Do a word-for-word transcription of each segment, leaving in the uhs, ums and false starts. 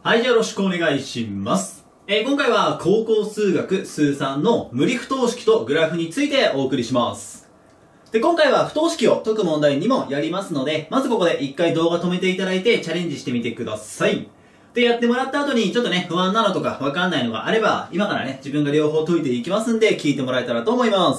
はい、よろしくお願いします。えー、今回は高校数学数さんの無理不等式とグラフについてお送りします。で、今回は不等式を解く問題にもやりますので、まずここで一回動画止めていただいてチャレンジしてみてください。で、やってもらった後にちょっとね、不安なのとかわかんないのがあれば、今からね、自分が両方解いていきますんで、聞いてもらえたらと思います。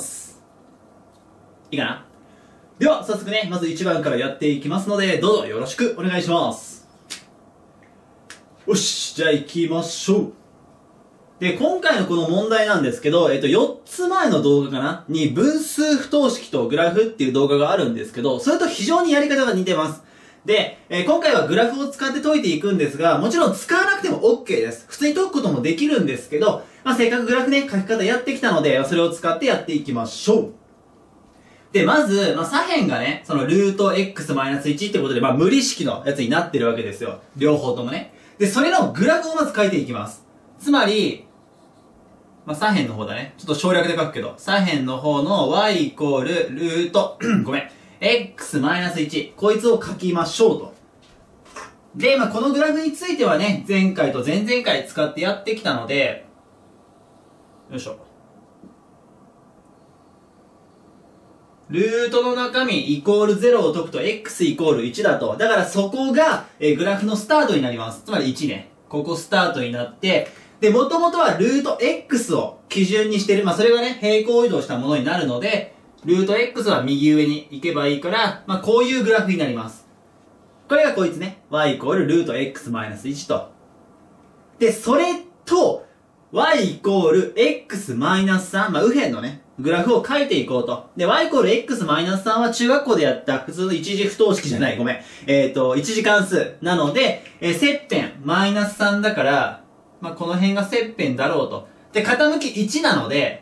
いいかな？では、早速ね、まずいちばんからやっていきますので、どうぞよろしくお願いします。よし、じゃあ行きましょう。で、今回のこの問題なんですけど、えっと、よっつまえの動画かなに分数不等式とグラフっていう動画があるんですけど、それと非常にやり方が似てます。で、えー、今回はグラフを使って解いていくんですが、もちろん使わなくても OK です。普通に解くこともできるんですけど、まあ、せっかくグラフね、書き方やってきたので、それを使ってやっていきましょう。で、まず、まあ、左辺がね、そのルート x マイナスいちってことで、まあ、無理式のやつになってるわけですよ。両方ともね。で、それのグラフをまず書いていきます。つまり、まあ、左辺の方だね。ちょっと省略で書くけど、左辺の方の y イコールルート、ごめん、x マイナスいち。こいつを書きましょうと。で、まあ、このグラフについてはね、前回と前々回使ってやってきたので、よいしょ。ルートの中身イコールゼロを解くと x イコールいちだと。だからそこが、えー、グラフのスタートになります。つまりいちね。ここスタートになって、で、もともとはルート x を基準にしてる。まあ、それがね、平行移動したものになるので、ルート x は右上に行けばいいから、まあ、こういうグラフになります。これがこいつね。y イコールルート x マイナスいちと。で、それと、y イコール x マイナスさん。まあ、右辺のね、グラフを書いていこうと。で、y イコール x マイナスさんは中学校でやった普通の一次不等式じゃない。ごめん。えっと、一次関数。なので、えー、切片マイナスさんだから、まあ、この辺が切片だろうと。で、傾きいちなので、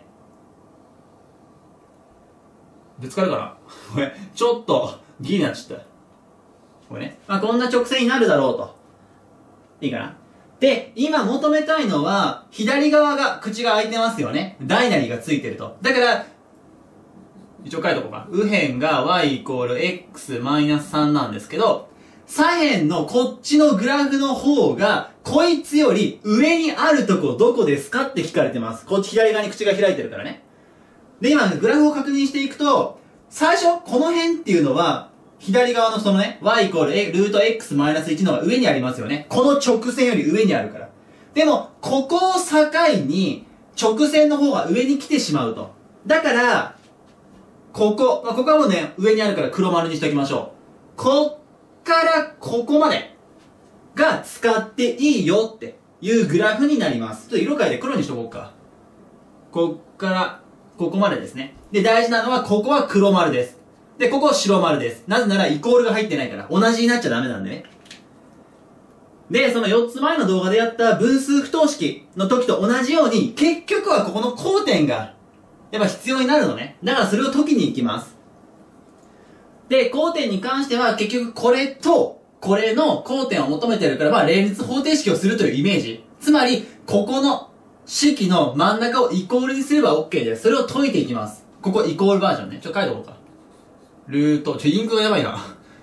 ぶつかるかなこれ、ちょっと、ギリになっちゃった。これね。まあ、こんな直線になるだろうと。いいかな？で、今求めたいのは、左側が口が開いてますよね。大なりがついてると。だから、一応書いとこうか。右辺が y イコール x マイナスさんなんですけど、左辺のこっちのグラフの方が、こいつより上にあるとこどこですかって聞かれてます。こっち左側に口が開いてるからね。で、今、グラフを確認していくと、最初、この辺っていうのは、左側のそのね、y イコールルート x マイナスいちのが上にありますよね。この直線より上にあるから。でも、ここを境に、直線の方が上に来てしまうと。だから、ここ、まあ、ここはもうね、上にあるから黒丸にしておきましょう。こっからここまでが使っていいよっていうグラフになります。ちょっと色変えて黒にしとこうか。こっから、ここまでですね。で、大事なのは、ここは黒丸です。で、ここ白丸です。なぜならイコールが入ってないから、同じになっちゃダメなんでね。で、そのよっつまえの動画でやった分数不等式の時と同じように、結局はここの交点が、やっぱ必要になるのね。だからそれを解きに行きます。で、交点に関しては結局これと、これの交点を求めてるから、まあ連立方程式をするというイメージ。つまり、ここの式の真ん中をイコールにすれば OK です。それを解いていきます。ここイコールバージョンね。ちょ、書いておこうか。ルート、ちょ、インクがやばいな。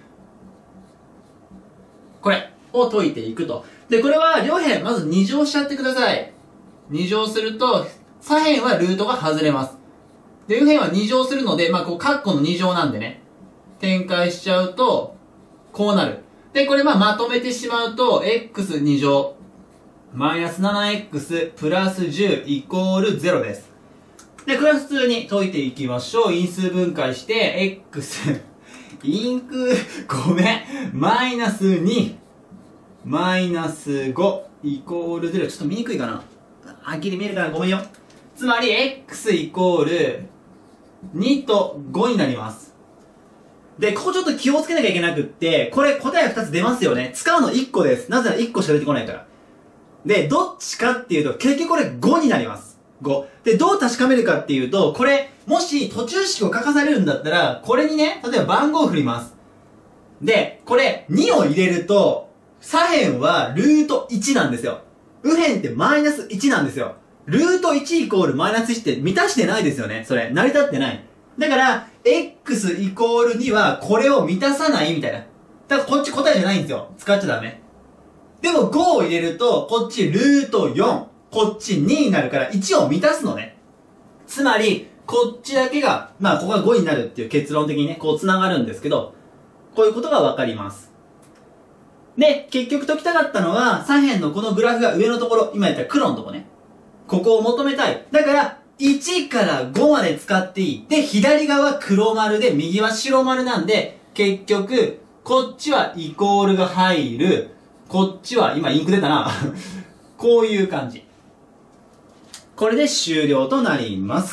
これを解いていくと。で、これは両辺、まずに乗しちゃってください。に乗すると、左辺はルートが外れます。で、右辺はに乗するので、まあ、こう、カッコのに乗なんでね。展開しちゃうと、こうなる。で、これまあ、まとめてしまうと、エックスに 乗、マイナス ななエックス プラスじゅうイコールゼロです。で、これは普通に解いていきましょう。因数分解して、x、インク、ごめん、マイナスに、マイナスご、イコールゼロ。ちょっと見にくいかな。はっきり見えるからごめんよ。つまり、x イコールにとごになります。で、ここちょっと気をつけなきゃいけなくって、これ答えふたつ出ますよね。使うのいっこです。なぜならいっこしか出てこないから。で、どっちかっていうと、結局これごになります。ご。で、どう確かめるかっていうと、これ、もし途中式を書かされるんだったら、これにね、例えば番号を振ります。で、これ、にを入れると、左辺はルートいちなんですよ。右辺ってマイナスいちなんですよ。ルートいちイコールマイナスいちって満たしてないですよね。それ、成り立ってない。だから、x イコールにはこれを満たさないみたいな。だからこっち答えじゃないんですよ。使っちゃダメ。っでもごを入れると、こっちルートよん、こっちにになるからいちを満たすのね。つまり、こっちだけが、まあここがごになるっていう結論的にね、こう繋がるんですけど、こういうことがわかります。で、結局解きたかったのは、左辺のこのグラフが上のところ、今言った黒のとこね。ここを求めたい。だから、いちからごまで使っていい。で、左側黒丸で、右は白丸なんで、結局、こっちはイコールが入る。こっちは、今インク出たな。こういう感じ。これで終了となります。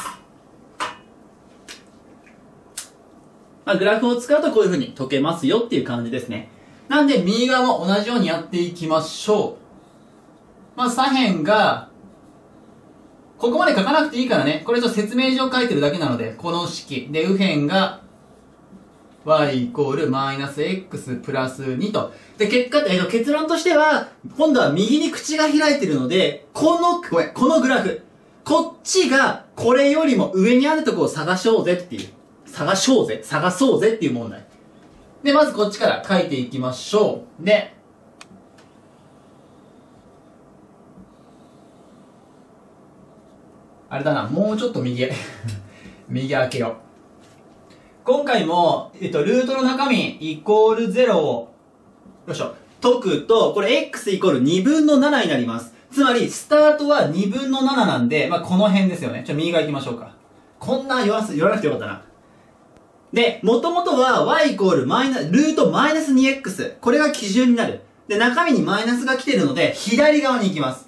まあ、グラフを使うとこういう風に解けますよっていう感じですね。なんで、右側も同じようにやっていきましょう。まあ、左辺が、ここまで書かなくていいからね。これちょっと説明上書いてるだけなので、この式。で、右辺が、y イコールマイナス x プラスにと。で、結果、えっと、結論としては、今度は右に口が開いてるので、この、ごめん、このグラフ。こっちが、これよりも上にあるところを探しようぜっていう。探しようぜ探そうぜっていう問題。で、まずこっちから書いていきましょう。で、あれだな、もうちょっと右へ。右開けよう。今回も、えっと、ルートの中身、イコールゼロを、よいしょ、解くと、これ x イコールにぶんのななになります。つまり、スタートはにぶんのなななんで、まあ、この辺ですよね。ちょ、右側行きましょうか。こんな言わす、言わなくてよかったな。で、元々は y イコールマイナ、ルートマイナス にエックス。これが基準になる。で、中身にマイナスが来てるので、左側に行きます。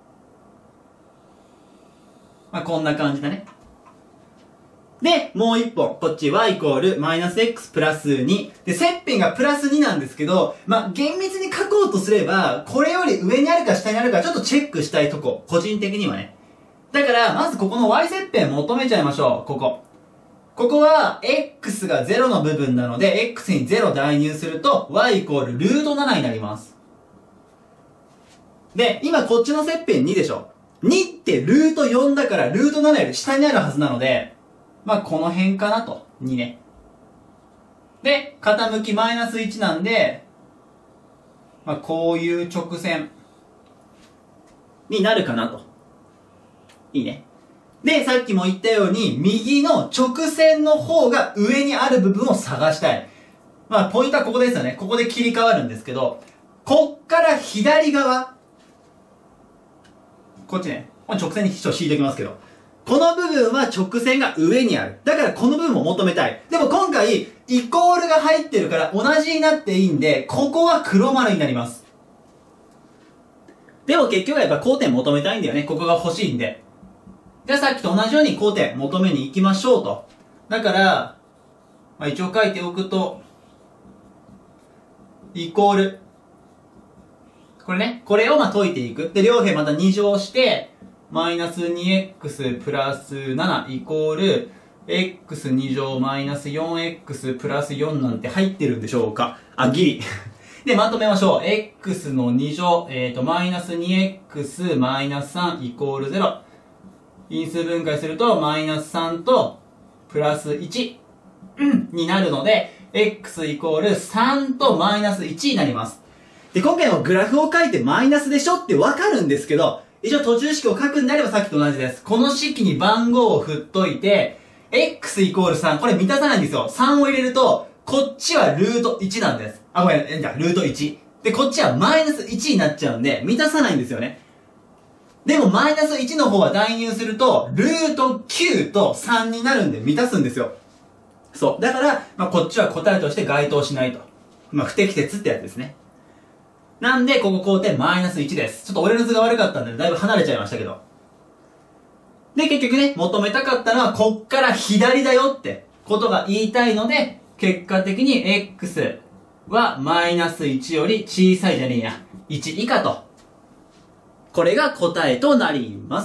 まあ、こんな感じだね。で、もう一本。こっち y イコールマイナス x プラスに。で、切片がプラスになんですけど、まあ、厳密に書こうとすれば、これより上にあるか下にあるかちょっとチェックしたいとこ。個人的にはね。だから、まずここの y 切片求めちゃいましょう。ここ。ここは、x がゼロの部分なので、x にゼロ代入すると、y イコールルートななになります。で、今こっちの切片にでしょ。にってルートよんだから、ルートななより下にあるはずなので、まあ、この辺かなと。にね。で、傾きマイナスいちなんで、まあ、こういう直線になるかなと。いいね。で、さっきも言ったように、右の直線の方が上にある部分を探したい。まあ、ポイントはここですよね。ここで切り替わるんですけど、こっから左側。こっちね。直線に一応敷いておきますけど。この部分は直線が上にある。だからこの部分を求めたい。でも今回、イコールが入ってるから同じになっていいんで、ここは黒丸になります。でも結局はやっぱ交点求めたいんだよね。ここが欲しいんで。じゃあさっきと同じように交点求めに行きましょうと。だから、まあ、一応書いておくと、イコール。これね、これをまあ解いていく。で、両辺またに乗して、マイナス にエックス プラスななイコール エックスに 乗マイナス よんエックス プラスよんなんて入ってるんでしょうか。あ、ギリ。で、まとめましょう。x のに乗、えっと、マイナス にエックス マイナスさんイコールゼロ。因数分解すると、マイナスさんと、プラスいち、になるので、x イコールさんとマイナスいちになります。で、今回のグラフを書いてマイナスでしょってわかるんですけど、一応途中式を書くんであればさっきと同じです。この式に番号を振っといて、x イコールさん、これ満たさないんですよ。さんを入れると、こっちはルートいちなんです。あ、ごめん、じゃあ、ルートいち。で、こっちはマイナスいちになっちゃうんで、満たさないんですよね。でも、マイナスいちの方は代入すると、ルートきゅうとさんになるんで満たすんですよ。そう。だから、まあ、こっちは答えとして該当しないと。まあ、不適切ってやつですね。なんで、ここ交点マイナスいちです。ちょっと俺の図が悪かったんで、だいぶ離れちゃいましたけど。で、結局ね、求めたかったのは、こっから左だよってことが言いたいので、結果的に x はマイナスいちより小さいじゃねえや。いち以下と。これが答えとなります。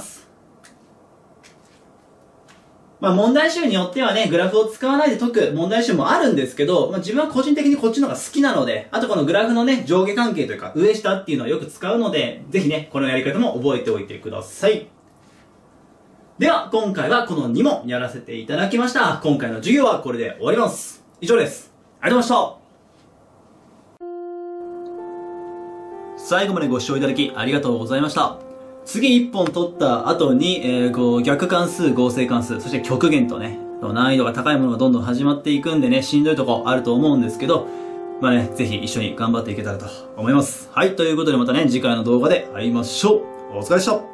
まあ問題集によってはね、グラフを使わないで解く問題集もあるんですけど、まあ自分は個人的にこっちの方が好きなので、あとこのグラフのね、上下関係というか、上下っていうのはよく使うので、ぜひね、このやり方も覚えておいてください。では、今回はこのに問やらせていただきました。今回の授業はこれで終わります。以上です。ありがとうございました。 最後までご視聴いただきありがとうございました。次いっぽん取った後に、えー、こう逆関数、合成関数、そして極限とね、難易度が高いものがどんどん始まっていくんでね、しんどいとこあると思うんですけど、まあね、ぜひ一緒に頑張っていけたらと思います。はい、ということでまたね、次回の動画で会いましょう。お疲れでした。